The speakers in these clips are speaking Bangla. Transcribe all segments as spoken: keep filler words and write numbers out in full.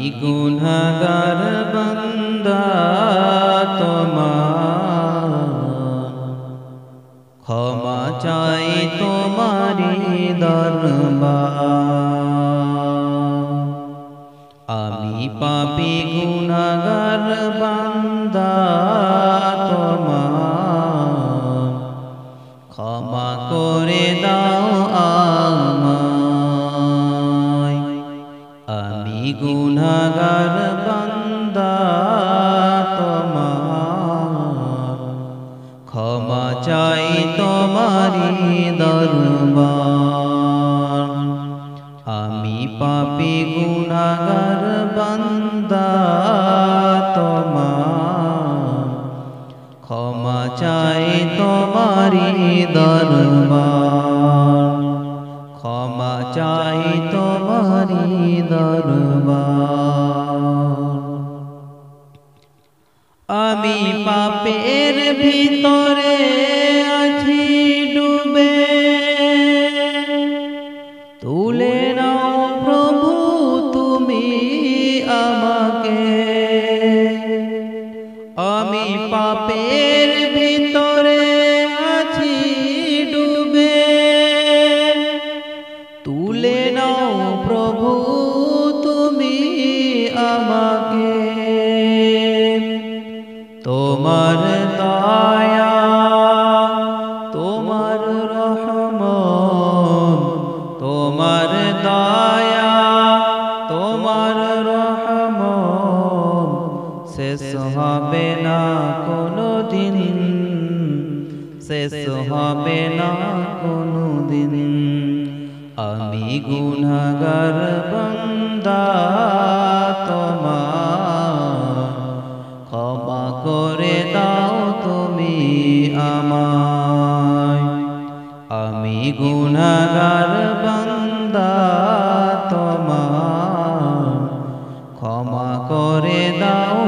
গুনাহগার বান্দা তোমার, ক্ষমা চাই তোমারি দরবার। আমি পাপী গুনাহগার বান্দা তোমার, ক্ষমা করে দাও আমায়। আমি গুনাহগার বান্দা তোমার, ক্ষমা চাই তোমারি দরবার। আমি পাপী গুনাহগার বান্দা তোমার, ক্ষমা চাই তোমারি দরবার। ক্ষমা চাই তোমারি দরবার। আমি পাপের ভিতরে আছি ডুবে, তুলে নাও প্রভু তুমি আমাকে। আমি পাপের ভিতরে আছি ডুবে, তুলে নাও প্রভু তুমি আমাকে। তোমার দয়া তোমার রহমত, তোমার দয়া তোমার রহমত শেষ হবে না কোনো দিন, শেষ হবে না কোনো দিন। আমি গুনাহগার বান্দা তোমার, ক্ষমা করে দাও তুমি আমায়। আমি গুনাহগার বান্দা তোমার, ক্ষমা করে দাও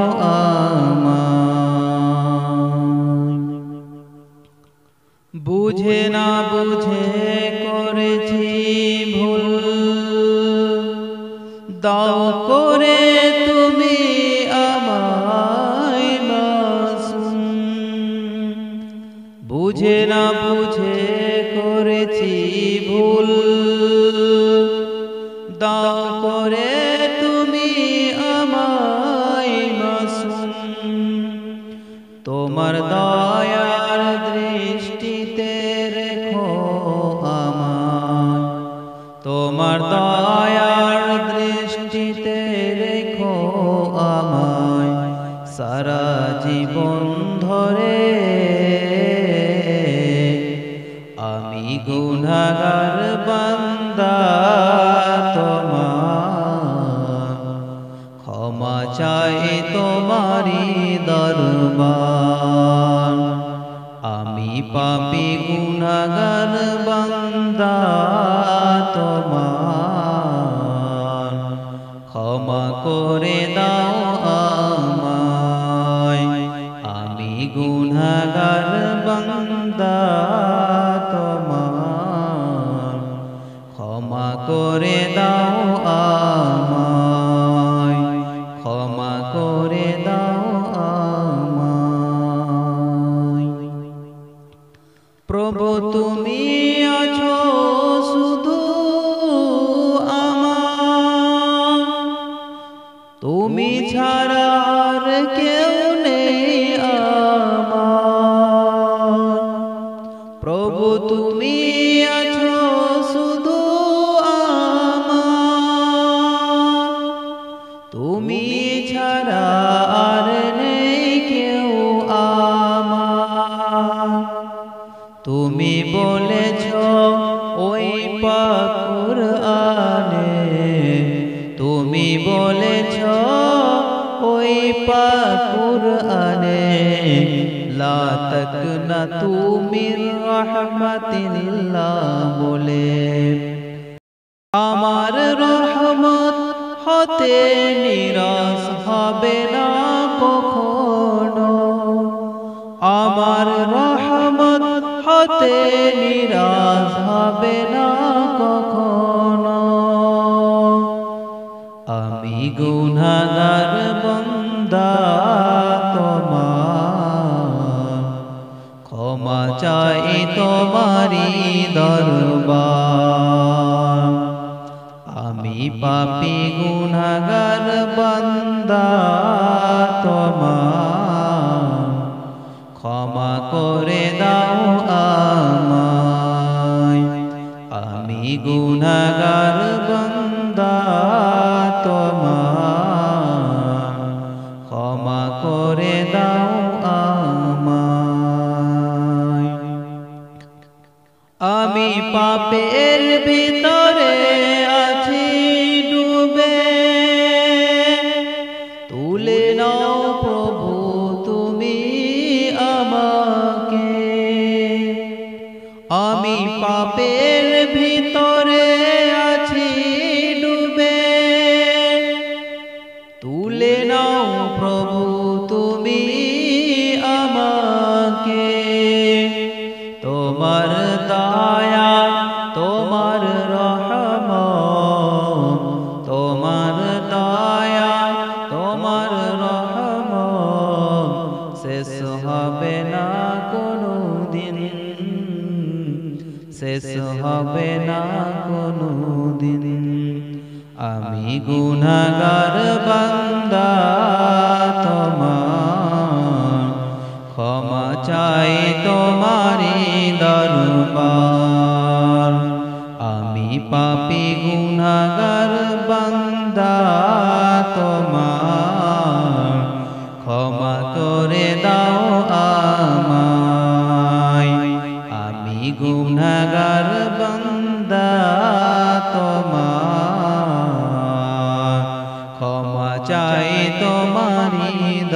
আমায়। বুঝে না বুঝে করেছি ভুল, দাও করে তুমি আমায় মাসুম। বুঝে না বুঝে করেছি ভুল, দাও করে তুমি আমায় মাসুম। তোমার দয়ার দৃষ্টিতে রেখো আমায়, তোমার দয়ার দৃষ্টিতে রেখো আমায় সারা জীবন ধরে। আমি গুনাহগার বান্দা তোমার, ক্ষমা চাই তোমারি দরবার। আমি পাপী গুনাহগার বান্দা তোমার, ক্ষমা করে দাও আমায়। আমি গুনাহগার বান্দা তোমার, ক্ষমা করে দাও আমায়। ক্ষমা করে দাও আমায়। প্রভু তুমি আছো শুধু আমার, তুমি ছাড়া আর কেউ নেই আমার। প্রভু তুমি আছো শুধু আমার, তুমি ছাড়া আর নেই কেউ আমার। তুমি বলেছ ওই পাক কুরআনে, তুমি বলেছ ওই পাক কুরআনে, লা তাকনাতু মির রাহমাতিল্লাহ বলে। আমার রহমত হতে নিরাশ হবে না কখনো, আমার রহমত হতে নিরাশ হবে না কখনো। আমি গুনাহগার বান্দা তোমার, ক্ষমা চাই তোমারি দরবার। আমি পাপী গুনাহগার বান্দা তোমার, ক্ষমা করে দাও আমায়। আমি গুনাহগার বান্দা তোমার, ক্ষমা করে দাও আমায়। আমি পাপের ভিতরে আছি ডুবে, তুলে নাও প্রভু তুমি আমাকে। আমি পাপের ভিতরে আছি ডুবে, তুলে নাও প্রভু তুমি আমাকে। তোমার দয়া তোমার রহমত, তোমার দয়া তোমার রহমত শেষ হবে না কোনো দিন, শেষ হবে না কোনো দিন। আমি গুনাহগার বান্দা তোমার, ক্ষমা চাই তোমারি দরবার। আমি পাপী গুনাহগার বান্দা তোমার, ক্ষমা করে দাও আমায়। আমি গুনাহগার বান্দা তোমার, ক্ষমা চাই তোমারি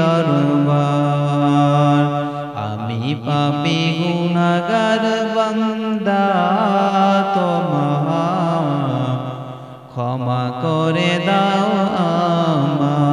দরবার। আমি পাপী গুনাহগার বান্দা তোমার, ক্ষমা করে দাও আমায়।